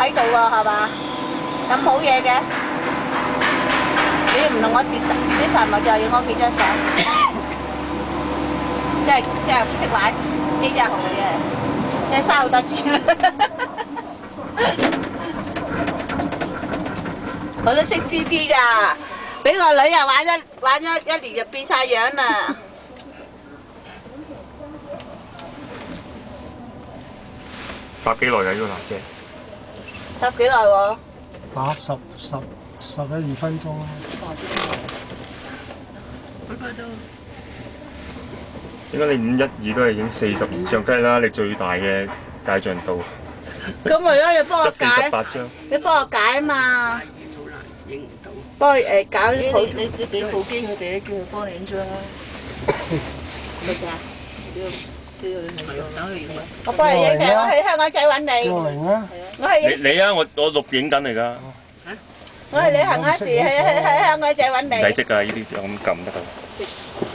喺度喎，係嘛？咁好嘢嘅，你唔同我跌啲實物就影我幾張相，真係識玩，呢真係好嘢，真係嘥好多錢我都識啲咋，俾個女啊玩一年就變晒樣啦。 搭幾耐㗎呢個纜車？ 搭幾耐喎？ 搭11-12分鐘啦。 應該你512都係影42張，梗係啦，你最大嘅解像度。 咁咪咯，你幫我解。 48張。 你幫我解啊嘛。幫我搞啲圖。 你俾部機佢哋，叫佢幫你影張啦。 咪就係。 等佢影啦。 我幫你影相，我去香港仔揾你。 110啊！ 我係影。 你啊，我錄影緊嚟㗎。 我係旅行嗰時去香港仔揾你。 唔使識㗎，呢啲就咁撳得㗎。